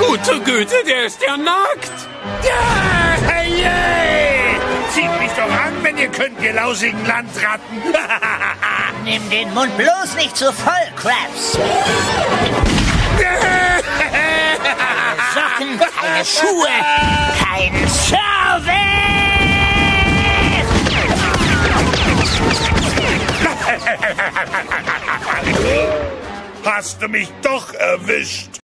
Gute Güte, der ist ja nackt. Ja, hey! Zieht mich doch an, wenn ihr könnt, ihr lausigen Landratten. Nimm den Mund bloß nicht zu voll, Krabs. Keine Socken, keine Schuhe, kein Service! Hast du mich doch erwischt?